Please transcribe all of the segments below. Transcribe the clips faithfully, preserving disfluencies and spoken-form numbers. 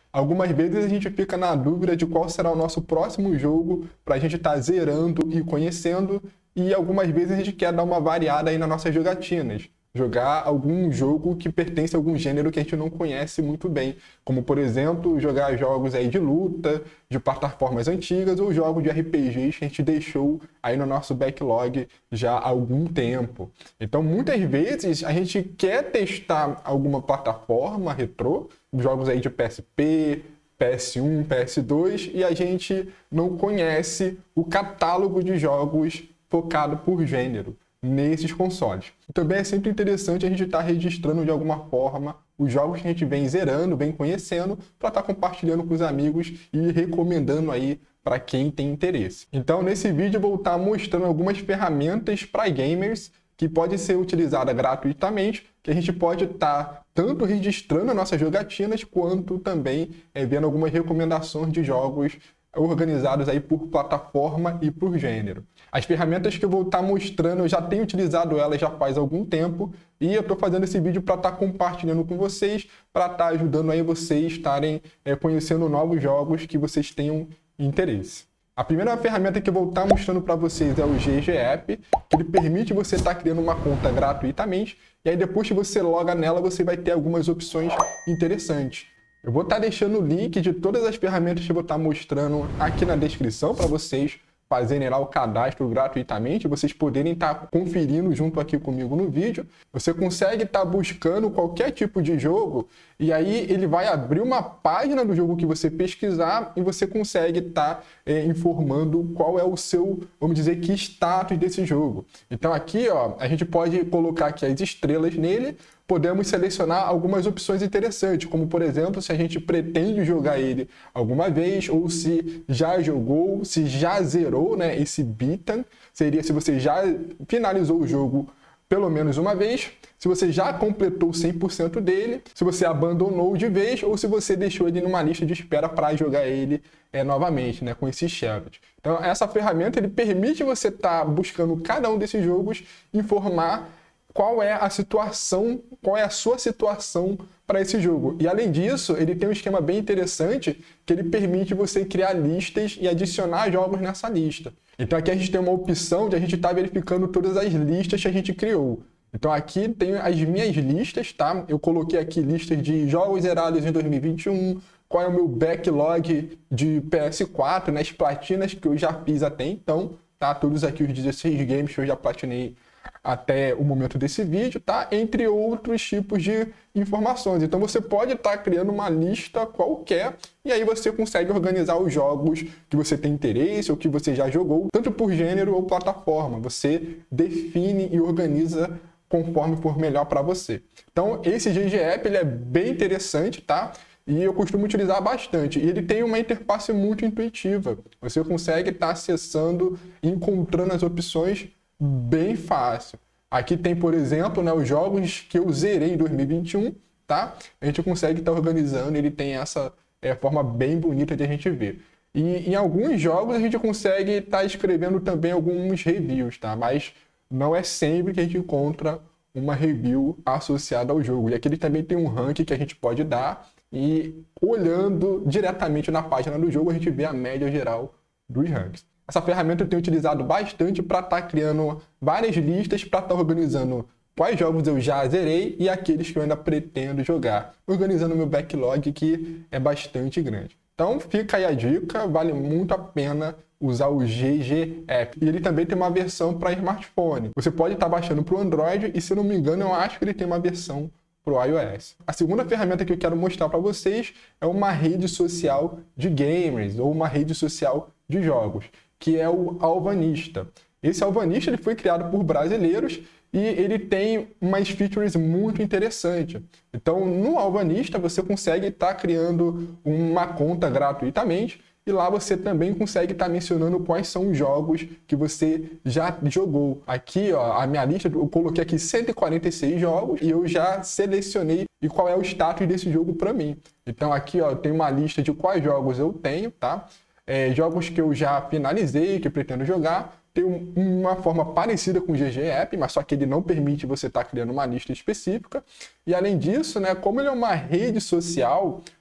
Algumas vezes a gente fica na dúvida de qual será o nosso próximo jogo para a gente estar zerando e conhecendo, e algumas vezes a gente quer dar uma variada aí nas nossas jogatinas. Jogar algum jogo que pertence a algum gênero que a gente não conhece muito bem, como por exemplo, jogar jogos aí de luta, de plataformas antigas ou jogos de R P Gs que a gente deixou aí no nosso backlog já há algum tempo. Então, muitas vezes a gente quer testar alguma plataforma retrô, jogos aí de P S P, P S um, P S dois, e a gente não conhece o catálogo de jogos focado por gênero nesses consoles. Também é sempre interessante a gente estar registrando de alguma forma os jogos que a gente vem zerando, vem conhecendo, para estar compartilhando com os amigos e recomendando aí para quem tem interesse. Então, nesse vídeo eu vou estar mostrando algumas ferramentas para gamers que pode ser utilizada gratuitamente, que a gente pode estar tanto registrando as nossas jogatinas, quanto também é, vendo algumas recomendações de jogos organizados aí por plataforma e por gênero. As ferramentas que eu vou estar mostrando, eu já tenho utilizado elas já faz algum tempo, e eu estou fazendo esse vídeo para estar compartilhando com vocês, para estar ajudando aí vocês estarem é, conhecendo novos jogos que vocês tenham interesse. A primeira ferramenta que eu vou estar mostrando para vocês é o G G App, que ele permite você estar criando uma conta gratuitamente, e aí depois que você loga nela, você vai ter algumas opções interessantes. Eu vou estar deixando o link de todas as ferramentas que eu vou estar mostrando aqui na descrição para vocês fazerem lá o cadastro gratuitamente, vocês poderem estar conferindo junto aqui comigo no vídeo. Você consegue estar buscando qualquer tipo de jogo e aí ele vai abrir uma página do jogo que você pesquisar e você consegue estar é, informando qual é o seu, vamos dizer, que status desse jogo. Então aqui, ó, a gente pode colocar aqui as estrelas nele, podemos selecionar algumas opções interessantes, como por exemplo, se a gente pretende jogar ele alguma vez, ou se já jogou, se já zerou, né, esse beaten, seria se você já finalizou o jogo pelo menos uma vez, se você já completou cem por cento dele, se você abandonou de vez, ou se você deixou ele numa lista de espera para jogar ele é, novamente, né, com esse shelved. Então essa ferramenta ele permite você estar tá buscando cada um desses jogos, informar qual é a situação, qual é a sua situação para esse jogo. E além disso, ele tem um esquema bem interessante que ele permite você criar listas e adicionar jogos nessa lista. Então aqui a gente tem uma opção de a gente estar tá verificando todas as listas que a gente criou. Então aqui tem as minhas listas, tá? Eu coloquei aqui listas de jogos zerados em dois mil e vinte e um, qual é o meu backlog de P S quatro, né? As platinas que eu já fiz até então, tá? Todos aqui os dezesseis games que eu já platinei até o momento desse vídeo, tá? Entre outros tipos de informações. Então você pode estar criando uma lista qualquer e aí você consegue organizar os jogos que você tem interesse ou que você já jogou, tanto por gênero ou plataforma. Você define e organiza conforme for melhor para você. Então esse G G App ele é bem interessante, tá? E eu costumo utilizar bastante. E ele tem uma interface muito intuitiva. Você consegue estar acessando e encontrando as opções bem fácil. Aqui tem, por exemplo, né, os jogos que eu zerei em dois mil e vinte e um, tá? A gente consegue estar organizando, ele tem essa é, forma bem bonita de a gente ver. E em alguns jogos a gente consegue estar escrevendo também alguns reviews, tá? Mas não é sempre que a gente encontra uma review associada ao jogo. E aqui ele também tem um ranking que a gente pode dar e olhando diretamente na página do jogo a gente vê a média geral dos ranks. Essa ferramenta eu tenho utilizado bastante para estar criando várias listas, para estar organizando quais jogos eu já zerei e aqueles que eu ainda pretendo jogar, organizando meu backlog que é bastante grande. Então fica aí a dica, vale muito a pena usar o G G App. E ele também tem uma versão para smartphone. Você pode estar baixando para o Android e, se não me engano, eu acho que ele tem uma versão para o iOS. A segunda ferramenta que eu quero mostrar para vocês é uma rede social de gamers ou uma rede social de jogos, que é o Alvanista. Esse Alvanista ele foi criado por brasileiros e ele tem umas features muito interessantes. Então, no Alvanista, você consegue estar criando uma conta gratuitamente e lá você também consegue estar mencionando quais são os jogos que você já jogou. Aqui, ó, a minha lista, eu coloquei aqui cento e quarenta e seis jogos e eu já selecionei e qual é o status desse jogo para mim. Então, aqui, ó, tem uma lista de quais jogos eu tenho, tá? É, jogos que eu já finalizei, que pretendo jogar, tem um, uma forma parecida com o G G App, mas só que ele não permite você estar criando uma lista específica. E além disso, né, como ele é uma rede social,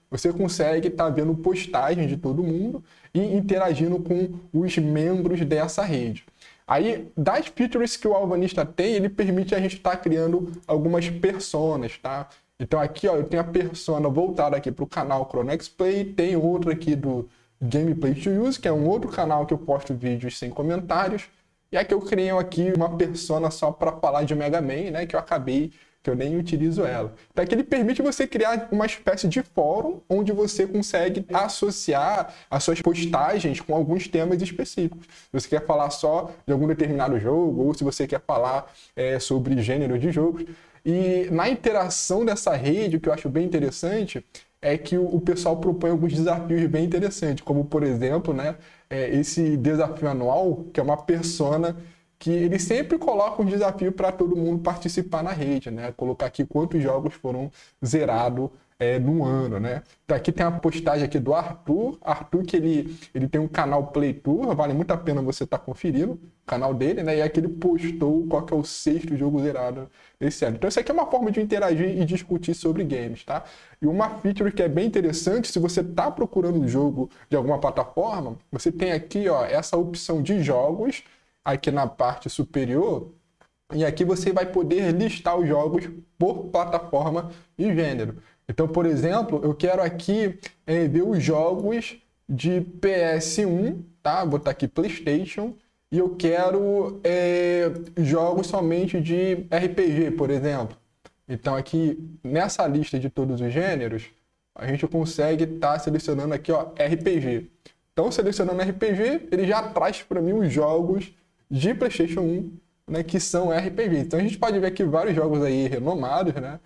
você consegue estar tá vendo postagem de todo mundo e interagindo com os membros dessa rede. Aí, das features que o Alvanista tem, ele permite a gente estar tá criando algumas personas, tá? Então aqui, ó, eu tenho a persona voltada aqui para o canal Chronex Play, tem outro aqui do Gameplay to Use, que é um outro canal que eu posto vídeos sem comentários. E aqui eu criei aqui uma persona só para falar de Mega Man, né, que eu acabei, que eu nem utilizo ela. Então aqui ele permite você criar uma espécie de fórum onde você consegue associar as suas postagens com alguns temas específicos. Se você quer falar só de algum determinado jogo ou se você quer falar é, sobre gênero de jogos. E na interação dessa rede, o que eu acho bem interessante é que o, o pessoal propõe alguns desafios bem interessantes, como por exemplo, né, é, esse desafio anual, que é uma persona que ele sempre coloca um desafio para todo mundo participar na rede, né? Colocar aqui quantos jogos foram zerados é, no ano, né? Então aqui tem uma postagem aqui do Arthur, Arthur que ele, ele tem um canal Playtour, vale muito a pena você estar tá conferindo o canal dele, né? E aqui ele postou qual que é o sexto jogo zerado desse ano. Então isso aqui é uma forma de interagir e discutir sobre games, tá? E uma feature que é bem interessante, se você está procurando um jogo de alguma plataforma, você tem aqui, ó, essa opção de jogos, aqui na parte superior, e aqui você vai poder listar os jogos por plataforma e gênero. Então, por exemplo, eu quero aqui é, ver os jogos de P S um, tá? Vou botar aqui PlayStation, e eu quero é, jogos somente de R P G, por exemplo. Então, aqui nessa lista de todos os gêneros, a gente consegue estar tá selecionando aqui, ó, R P G. Então, selecionando R P G, ele já traz para mim os jogos de PlayStation um, né, que são R P G. Então a gente pode ver aqui vários jogos aí renomados, né?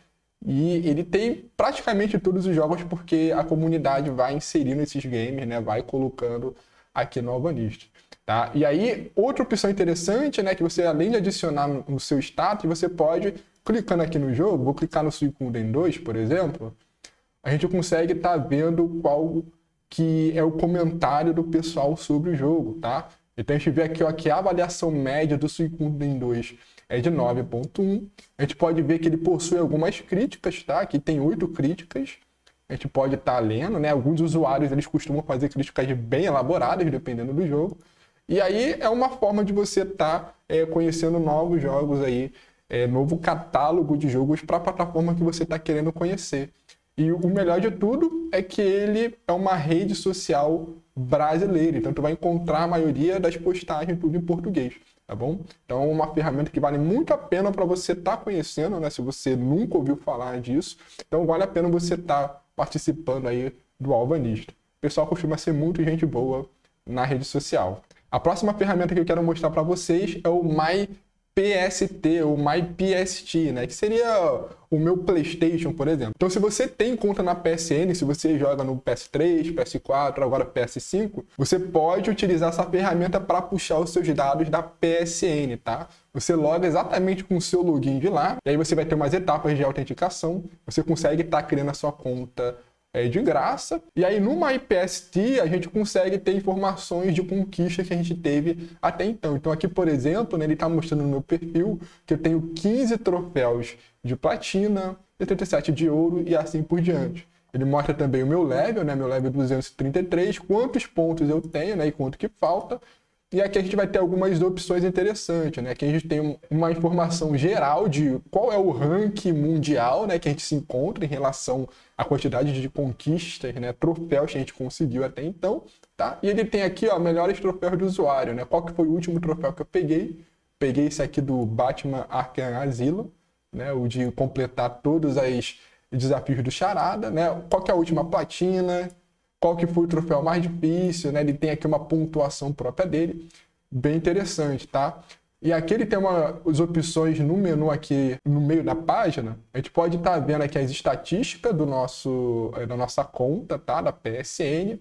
E ele tem praticamente todos os jogos porque a comunidade vai inserindo esses games, né? Vai colocando aqui no Alvanista, tá? E aí, outra opção interessante, né, que você além de adicionar no seu status, você pode, clicando aqui no jogo, vou clicar no Suicune dois, por exemplo, a gente consegue estar tá vendo qual que é o comentário do pessoal sobre o jogo, tá? Então a gente vê aqui, ó, que a avaliação média do Suicune dois é de nove ponto um. A gente pode ver que ele possui algumas críticas, tá? Aqui tem oito críticas. A gente pode estar tá lendo, né? Alguns usuários eles costumam fazer críticas bem elaboradas, dependendo do jogo. E aí é uma forma de você estar tá, é, conhecendo novos jogos aí, é, novo catálogo de jogos para a plataforma que você está querendo conhecer. E o melhor de tudo é que ele é uma rede social brasileira, então tu vai encontrar a maioria das postagens tudo em português, tá bom? Então é uma ferramenta que vale muito a pena para você estar tá conhecendo, né? Se você nunca ouviu falar disso, então vale a pena você estar tá participando aí do Alvanista. O pessoal costuma ser muito gente boa na rede social. A próxima ferramenta que eu quero mostrar para vocês é o My P S T ou My P S T, né? Que seria o meu PlayStation, por exemplo. Então, se você tem conta na P S N, se você joga no P S três, P S quatro, agora P S cinco, você pode utilizar essa ferramenta para puxar os seus dados da P S N, tá? Você loga exatamente com o seu login de lá, e aí você vai ter umas etapas de autenticação, você consegue estar tá criando a sua conta é, de graça, e aí no My P S T a gente consegue ter informações de conquista que a gente teve até então. Então aqui, por exemplo, né, ele está mostrando no meu perfil que eu tenho quinze troféus de platina, setenta e sete de ouro e assim por diante. Ele mostra também o meu level, né, meu level duzentos e trinta e três, quantos pontos eu tenho, né, e quanto que falta. E aqui a gente vai ter algumas opções interessantes, né? Aqui a gente tem uma informação geral de qual é o ranking mundial, né, que a gente se encontra em relação à quantidade de conquistas, né, troféus que a gente conseguiu até então, tá? E ele tem aqui, ó, melhores troféus do usuário, né? Qual que foi o último troféu que eu peguei? Peguei esse aqui do Batman Arkham Asylum, né, o de completar todos os desafios do Charada, né? Qual que é a última platina? Qual que foi o troféu mais difícil, né? Ele tem aqui uma pontuação própria dele, bem interessante, tá? E aqui ele tem uma, as opções no menu aqui no meio da página, a gente pode estar tá vendo aqui as estatísticas do nosso, da nossa conta, tá? Da P S N.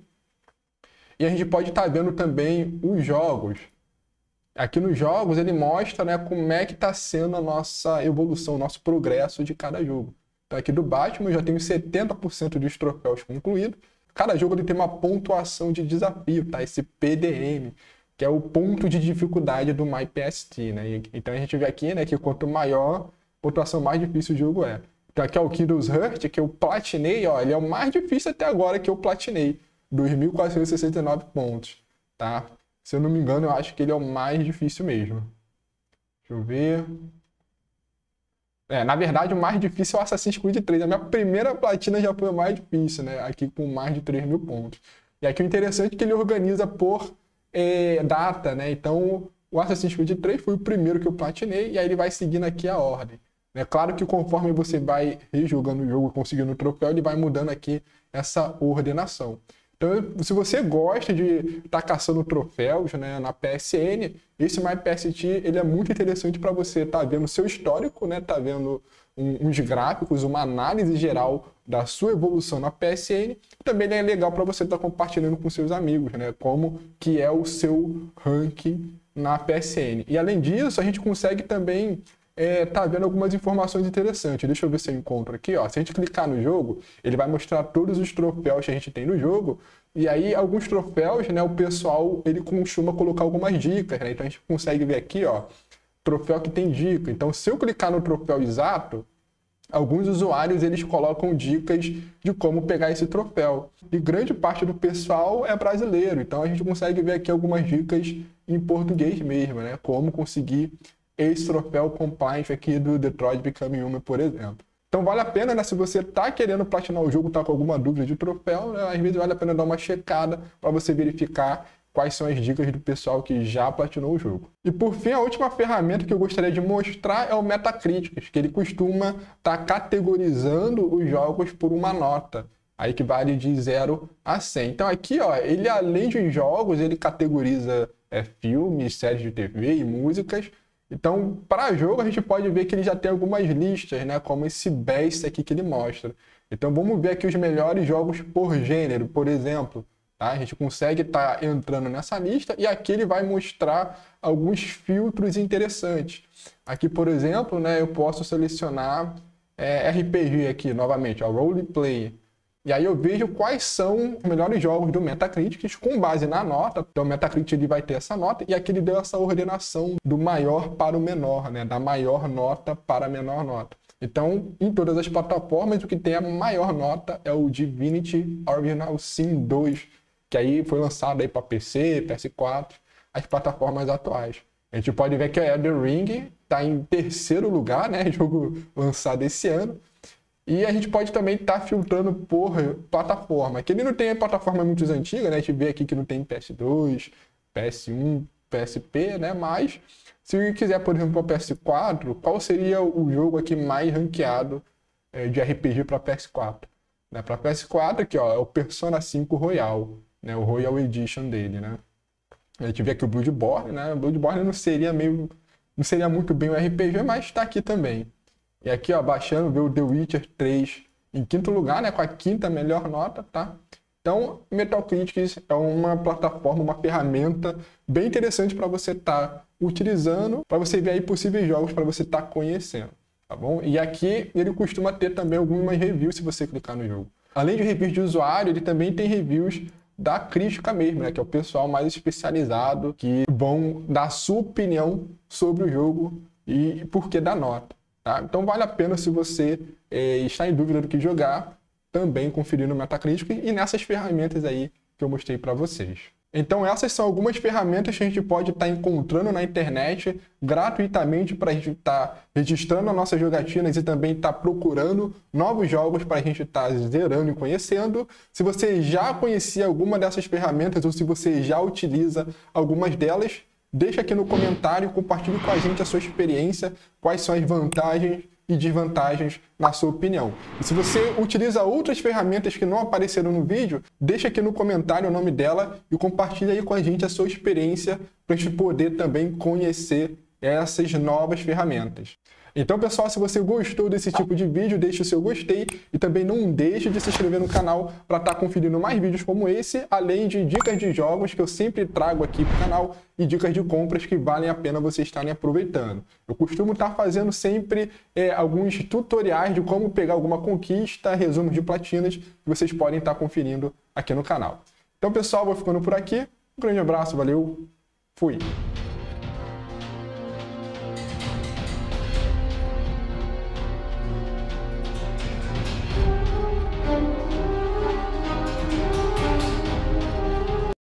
E a gente pode estar tá vendo também os jogos. Aqui nos jogos ele mostra, né, como é que está sendo a nossa evolução, o nosso progresso de cada jogo. Então aqui do Batman eu já tenho setenta por cento dos troféus concluídos. Cada jogo ele tem uma pontuação de desafio, tá? Esse P D M, que é o ponto de dificuldade do My P S T, né? E, então a gente vê aqui, né, que quanto maior pontuação, mais difícil o jogo é. Então aqui é o Kingdoms Hearts, que eu platinei, ó, ele é o mais difícil até agora que eu platinei. dois mil quatrocentos e sessenta e nove pontos, tá? Se eu não me engano, eu acho que ele é o mais difícil mesmo. Deixa eu ver... É, na verdade, o mais difícil é o Assassin's Creed três. A minha primeira platina já foi o mais difícil, né? Aqui com mais de três mil pontos. E aqui o interessante é que ele organiza por é, data, né? Então, o Assassin's Creed três foi o primeiro que eu platinei, e aí ele vai seguindo aqui a ordem. É claro que conforme você vai rejogando o jogo e conseguindo o troféu, ele vai mudando aqui essa ordenação. Então, se você gosta de estar tá caçando troféus, né, na P S N, esse MyPST ele é muito interessante para você estar tá vendo seu histórico, né, tá vendo um, uns gráficos, uma análise geral da sua evolução na P S N. Também é legal para você estar tá compartilhando com seus amigos, né, como que é o seu ranking na P S N. E além disso, a gente consegue também É, tá vendo algumas informações interessantes. Deixa eu ver se eu encontro aqui, ó. Se a gente clicar no jogo, ele vai mostrar todos os troféus que a gente tem no jogo. E aí, alguns troféus, né, o pessoal, ele costuma colocar algumas dicas, né? Então a gente consegue ver aqui, ó, troféu que tem dica. Então, se eu clicar no troféu exato, alguns usuários, eles colocam dicas de como pegar esse troféu. E grande parte do pessoal é brasileiro. Então, a gente consegue ver aqui algumas dicas em português mesmo, né? Como conseguir esse troféu compliance aqui do Detroit Become Human, por exemplo. Então vale a pena, né? Se você está querendo platinar o jogo, está com alguma dúvida de troféu, né, às vezes vale a pena dar uma checada para você verificar quais são as dicas do pessoal que já platinou o jogo. E por fim, a última ferramenta que eu gostaria de mostrar é o Metacritic, que ele costuma estar tá categorizando os jogos por uma nota, aí que vale de zero a cem. Então aqui, ó, ele além de jogos, ele categoriza é, filmes, séries de T V e músicas. Então, para jogo, a gente pode ver que ele já tem algumas listas, né? Como esse best aqui que ele mostra. Então, vamos ver aqui os melhores jogos por gênero, por exemplo. Tá? A gente consegue estar tá entrando nessa lista e aqui ele vai mostrar alguns filtros interessantes. Aqui, por exemplo, né, eu posso selecionar é, R P G aqui, novamente, ó, Roleplay. E aí eu vejo quais são os melhores jogos do Metacritic com base na nota. Então o Metacritic ele vai ter essa nota e aqui ele deu essa ordenação do maior para o menor, né? Da maior nota para a menor nota. Então, em todas as plataformas, o que tem a maior nota é o Divinity Original Sin dois, que aí foi lançado aí para P C, P S quatro, as plataformas atuais. A gente pode ver que o Elden Ring está em terceiro lugar, né? Jogo lançado esse ano. E a gente pode também estar tá filtrando por plataforma. Aqui ele não tem plataforma muito antiga, né? A gente vê aqui que não tem P S dois, P S um, P S P, né? Mas se quiser, por exemplo, o P S quatro, qual seria o jogo aqui mais ranqueado é, de R P G para P S quatro? Né? Para P S quatro, aqui ó, é o Persona cinco Royal, né? O Royal Edition dele, né? A gente vê aqui o Bloodborne, né? O Bloodborne não seria meio, não seria muito bem o R P G, mas está aqui também. E aqui, ó, baixando, vê o The Witcher três em quinto lugar, né? Com a quinta melhor nota, tá? Então, Metacritic é uma plataforma, uma ferramenta bem interessante para você estar tá utilizando, para você ver aí possíveis jogos para você estar tá conhecendo, tá bom? E aqui ele costuma ter também algumas reviews se você clicar no jogo. Além de reviews de usuário, ele também tem reviews da crítica mesmo, né? Que é o pessoal mais especializado que vão dar a sua opinião sobre o jogo e por que da nota. Tá? Então vale a pena, se você é, está em dúvida do que jogar, também conferir no Metacritic e nessas ferramentas aí que eu mostrei para vocês. Então essas são algumas ferramentas que a gente pode estar tá encontrando na internet gratuitamente para a gente estar tá registrando as nossas jogatinas e também estar tá procurando novos jogos para a gente estar tá zerando e conhecendo. Se você já conhecia alguma dessas ferramentas ou se você já utiliza algumas delas, deixa aqui no comentário e compartilhe com a gente a sua experiência, quais são as vantagens e desvantagens na sua opinião. E se você utiliza outras ferramentas que não apareceram no vídeo, deixa aqui no comentário o nome dela e compartilha aí com a gente a sua experiência para a gente poder também conhecer essas novas ferramentas. Então, pessoal, se você gostou desse tipo de vídeo, deixe o seu gostei e também não deixe de se inscrever no canal para estar conferindo mais vídeos como esse, além de dicas de jogos que eu sempre trago aqui para o canal e dicas de compras que valem a pena vocês estarem aproveitando. Eu costumo estar fazendo sempre é, alguns tutoriais de como pegar alguma conquista, resumos de platinas que vocês podem estar conferindo aqui no canal. Então, pessoal, vou ficando por aqui. Um grande abraço, valeu, fui!